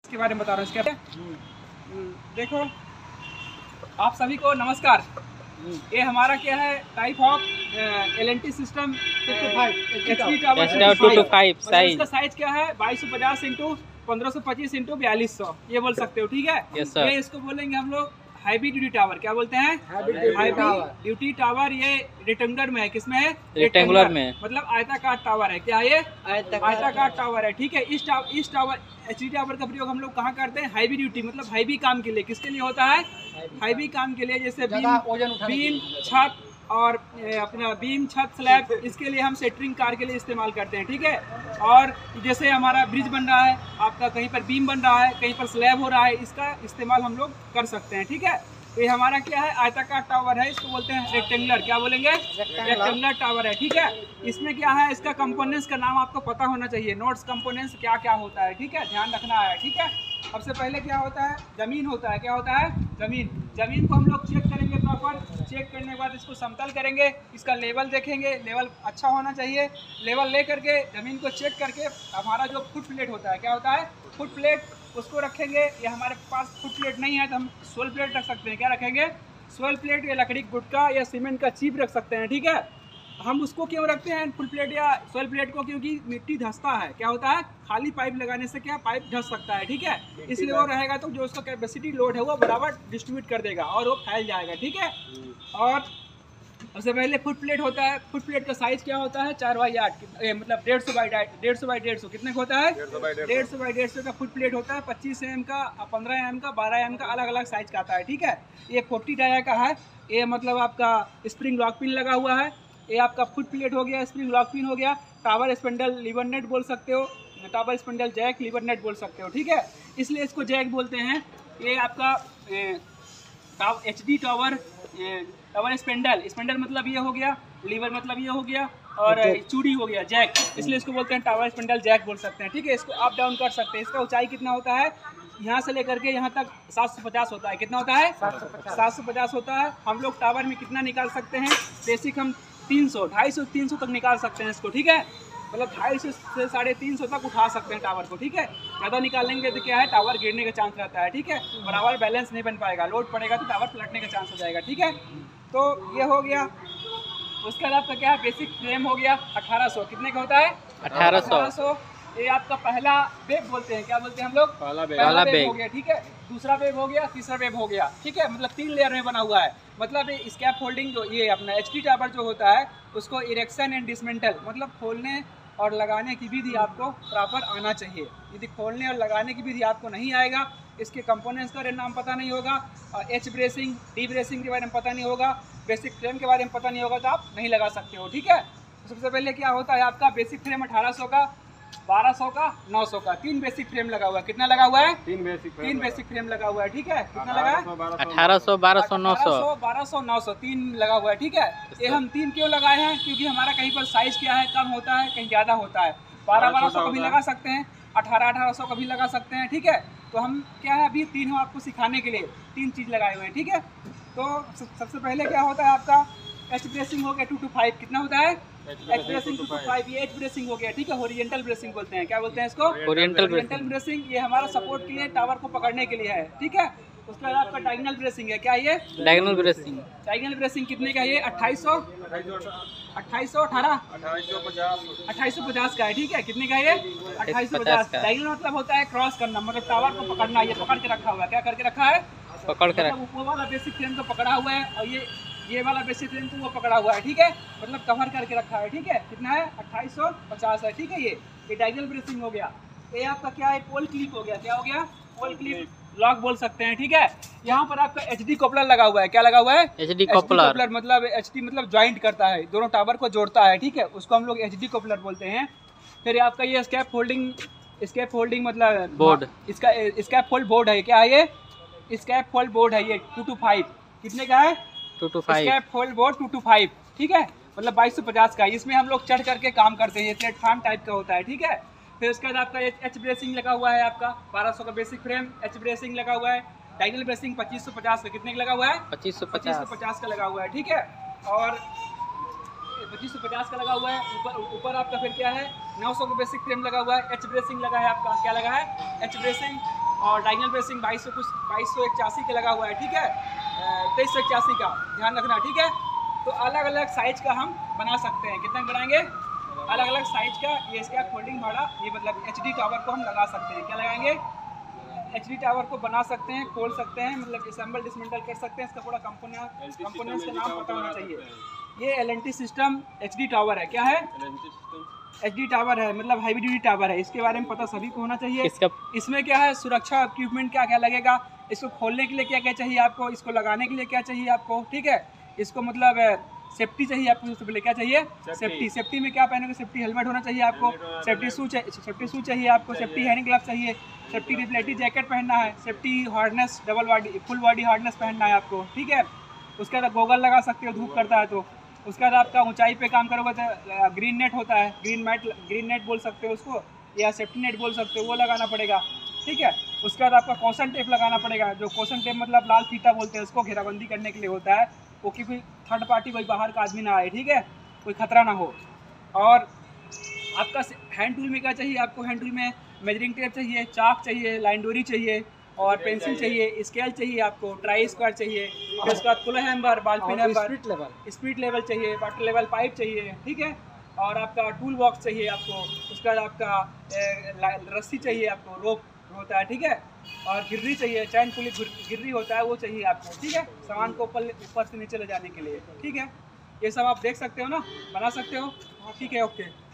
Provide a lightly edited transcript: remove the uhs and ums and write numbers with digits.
इसके बारे में बता रहा हूँ। इसके देखो आप सभी को नमस्कार। ये हमारा क्या है type of LNT system 225 size. इसका साइज क्या है 2250 इंटू 1525 इंटू 4200 ये बोल सकते हो, ठीक है। ये इसको बोलेंगे हम लोग हैवी ड्यूटी टावर। क्या बोलते हैं? Heavy duty tower. ये रेक्टेंगुलर में है। किसमें है? रेक्टेंगुलर में, मतलब आयताकार टावर है। क्या ये आयताकार टावर है, ठीक है। इस टावर HD टावर का प्रयोग हम लोग कहाँ करते हैं? हैवी ड्यूटी मतलब हैवी काम के लिए। किसके लिए होता है? हैवी काम के लिए, जैसे बीम छत और अपना बीम छत स्लैब, इसके लिए हम सेंटरिंग कार के लिए इस्तेमाल करते हैं, ठीक है। और जैसे हमारा ब्रिज बन रहा है, आपका कहीं पर बीम बन रहा है, कहीं पर स्लैब हो रहा है, इसका इस्तेमाल हम लोग कर सकते हैं, ठीक है। तो ये हमारा क्या है आयताकार टावर है, इसको बोलते हैं रेक्टेंगुलर। क्या बोलेंगे? रेक्टेंगुलर टावर है, ठीक है। इसमें क्या है, इसका कंपोनेंट्स का नाम आपको पता होना चाहिए। नोट्स कंपोनेंट्स क्या क्या होता है, ठीक है, ध्यान रखना है, ठीक है। सबसे पहले क्या होता है? जमीन होता है। क्या होता है? जमीन को हम लोग चेक करेंगे प्रॉपर। चेक करने के बाद इसको समतल करेंगे, इसका लेवल देखेंगे, लेवल अच्छा होना चाहिए। लेवल ले करके जमीन को चेक करके हमारा जो फुट प्लेट होता है, क्या होता है? फुट प्लेट, उसको रखेंगे। ये हमारे पास फुट प्लेट नहीं है तो हम सोल प्लेट रख सकते हैं। क्या रखेंगे? सोल प्लेट या लकड़ी गुटका या सीमेंट का चीप रख सकते हैं, ठीक है। हम उसको क्यों रखते हैं फुल प्लेट या सोल प्लेट को? क्योंकि मिट्टी धंसता है। क्या होता है? खाली पाइप लगाने से क्या पाइप धंस सकता है, ठीक है। इसलिए वो रहेगा तो जो उसका कैपेसिटी लोड है वो बराबर डिस्ट्रीब्यूट कर देगा और वो फैल जाएगा, ठीक है। और सबसे पहले फुट प्लेट होता है। फुट प्लेट का साइज क्या होता है? 4x8 मतलब 150 बाई 150 कितने का होता है? 150 बाई 150 का फुट प्लेट होता है। 25 mm का, 15 mm का, 12 mm का, अलग अलग साइज का आता है, ठीक है। ये 40 डाया का है। ये मतलब आपका स्प्रिंग लॉक पिन लगा हुआ है। ये आपका फुट प्लेट हो गया, स्प्रिंग लॉक पिन हो गया। टावर स्पेंडल लीवर नेट बोल सकते हो, tower spindle jack lever nut बोल सकते हो, ठीक है। इसलिए इसको जैक बोलते हैं। ये आपका HD टावर स्पेंडल मतलब ये हो गया, लीवर मतलब ये हो गया, और चूड़ी हो गया जैक, इसलिए इसको बोलते हैं टावर स्पेंडल जैक बोल सकते हैं, ठीक है। इसको अप डाउन कर सकते हैं। इसका ऊंचाई कितना होता है? यहाँ से लेकर के यहाँ तक 750 होता है। कितना होता है? 750 होता है। हम लोग टावर में कितना निकाल सकते हैं? बेसिक हम 300, 250, 300 तक निकाल सकते हैं इसको, ठीक है। मतलब 250 से 350 तक उठा सकते हैं टावर को, ठीक है। ज़्यादा निकालेंगे तो क्या है, टावर गिरने का चांस रहता है, ठीक है। बराबर बैलेंस नहीं बन पाएगा, लोड पड़ेगा तो टावर पलटने का चांस हो जाएगा, ठीक है। तो ये हो गया। उसके बाद आपका क्या है? बेसिक फ्रेम हो गया 1800। कितने का होता है? 1800। ये आपका पहला वेब बोलते हैं। क्या बोलते हैं हम लोग? पहला वेब हो गया, ठीक है। दूसरा वेब हो गया, तीसरा वेब हो गया, ठीक है। मतलब 3 लेयर में बना हुआ है। मतलब ये स्कैप होल्डिंग जो ये अपना HD टावर जो होता है उसको इरेक्शन एंड डिसमेंटल मतलब खोलने और लगाने की विधि आपको प्रॉपर आना चाहिए। यदि खोलने और लगाने की विधि आपको नहीं आएगा, इसके कंपोनेंट्स का नाम पता नहीं होगा, H ब्रेसिंग, D ब्रेसिंग के बारे में पता नहीं होगा, बेसिक फ्रेम के बारे में पता नहीं होगा, तो आप नहीं लगा सकते हो, ठीक है। तो सबसे पहले क्या होता है आपका बेसिक फ्रेम 1800 का, 1200 का, 900 का, 3 बेसिक फ्रेम लगा हुआ है। कितना लगा हुआ है? 3 बेसिक फ्रेम लगा हुआ है, ठीक है। कितना लगा है? 1800, 1200, 900 3 लगा हुआ है, ठीक है। ये हम 3 क्यों लगाए हैं? क्योंकि हमारा कहीं पर साइज क्या है, कम होता है, कहीं ज़्यादा होता है। 1200 का भी लगा सकते हैं, 1800 का भी लगा सकते हैं, ठीक है। तो हम क्या है अभी 3 हम आपको सिखाने के लिए 3 चीज़ लगाए हुए हैं, ठीक है। तो सबसे पहले क्या होता है आपका H ब्रेसिंग हो गया 225। कितना होता है? H bracing 225। ये H ब्रेसिंग हो गया, ठीक है। होरिजेंटल ब्रेसिंग बोलते हैं। क्या बोलते हैं इसको? Horizontal bracing. ये हमारा सपोर्ट के लिए, टावर को पकड़ने के लिए है, ठीक है। उसके बाद आपका डायगोनल ब्रेसिंग है। क्या ये? डायगोनल ब्रेसिंग कितने का? ये 2800, 2850 का है, ठीक है। कितने का? ये 2850। डायगोनल मतलब होता है क्रॉस करना, मतलब टावर को पकड़ना। ये पकड़ के रखा हुआ है। क्या करके रखा है? पकड़ के रखा। वो वाला बेसिक फ्रेम को पकड़ा हुआ है और ये वाला बेसिक फ्रेम को वो पकड़ा हुआ है, ठीक है। मतलब कवर करके रखा है, ठीक है। कितना है? 2850 है, ठीक है। ये डायगोनल ब्रेसिंग हो गया। ये आपका क्या है? पोल क्लिप हो गया। क्या हो गया? पोल क्लिप लॉक बोल सकते हैं, ठीक है। यहाँ पर आपका HD कपलर लगा हुआ है। क्या लगा हुआ है? HD कपलर मतलब HD मतलब ज्वाइंट करता है, दोनों टावर को जोड़ता है, ठीक है। उसको हम लोग HD कपलर बोलते हैं। फिर आपका ये स्कैप होल्डिंग मतलब बोर्ड, इसका स्कैप होल्ड बोर्ड है। क्या है ये? स्कैप होल्ड बोर्ड है ये 225। कितने का है? 225। स्कैप होल्ड बोर्ड 225, ठीक है। मतलब 2250 का। इसमें हम लोग चढ़ करके काम करते हैं, ये प्लेटफॉर्म टाइप का होता है, ठीक है। फिर उसके बाद आपका H ब्रेसिंग लगा हुआ है। आपका 1200 का बेसिक फ्रेम, H ब्रेसिंग लगा हुआ है। डायगोनल ब्रेसिंग 2550 का। कितने का लगा हुआ है? 2550 का लगा हुआ है, ठीक है। और 2550 का लगा हुआ है। ऊपर आपका फिर क्या है? 900 का बेसिक फ्रेम लगा हुआ है। H ब्रेसिंग लगा है आपका। क्या लगा है? H ब्रेसिंग और डायगोनल ब्रेसिंग 2281 का लगा हुआ है, ठीक है, 2381 का, ध्यान रखना, ठीक है। तो अलग अलग साइज का हम बना सकते हैं। कितना बनाएंगे? अलग अलग साइज का। ये इसका फोल्डिंग भाड़ा, ये मतलब एचडी टावर को हम लगा सकते हैं। क्या लगाएंगे? एचडी टावर को बना सकते हैं, खोल सकते हैं, मतलब असेंबल डिसमेंटल कर सकते हैं। इसका पूरा कंपोनेंट्स का नाम पता होना चाहिए। ये एलएनटी सिस्टम एचडी टावर है। क्या है? एचडी टावर है, मतलब हैवी ड्यूटी टावर है। इसके बारे में पता सभी को होना चाहिए। इसमें क्या है, सुरक्षा इक्विपमेंट क्या क्या लगेगा, इसको खोलने के लिए क्या क्या चाहिए आपको, इसको लगाने के लिए क्या चाहिए आपको, ठीक है। इसको मतलब सेफ्टी चाहिए आपको। सबसे पहले क्या चाहिए? सेफ्टी में क्या पहनोगे? सेफ्टी हेलमेट होना चाहिए आपको, सेफ्टी शू चाहिए आपको, सेफ्टी हैंड ग्लव चाहिए, सेफ्टी रिफ्लेक्टिव जैकेट पहनना है, safety harness full body harness पहनना है आपको, ठीक है। उसके बाद गोगल लगा सकते हो धूप करता है तो। उसके बाद आपका ऊंचाई पे काम करोगे तो ग्रीन नेट होता है, ग्रीन नेट बोल सकते हो उसको, या सेफ्टी नेट बोल सकते हो, वो लगाना पड़ेगा, ठीक है। उसके बाद आपका कॉशन टेप लगाना पड़ेगा। जो कॉशन टेप मतलब लाल फीता बोलते हैं उसको, घेराबंदी करने के लिए होता है वो, कि कोई थर्ड पार्टी कोई बाहर का आदमी ना आए, ठीक है, कोई खतरा ना हो। और आपका हैंड टूल में क्या चाहिए आपको? हैंड टूल में मेजरिंग टेप चाहिए, चाक चाहिए, लाइन डोरी चाहिए, और पेंसिल चाहिए, स्केल चाहिए आपको, ट्राई स्क्वायर चाहिए, फिर उसके बाद pull hammer, ball pin hammer, speed level चाहिए, वाटर लेवल पाइप चाहिए, ठीक है। और आपका टूल बॉक्स चाहिए आपको। उसके बाद आपका रस्सी चाहिए आपको, रोप होता है, ठीक है। और गिर्री चाहिए, चैन पुली गिर्री होता है, वो चाहिए आपको, ठीक है, सामान को ऊपर से नीचे ले जाने के लिए, ठीक है। ये सब आप देख सकते हो ना, बना सकते हो, ठीक है, ओके।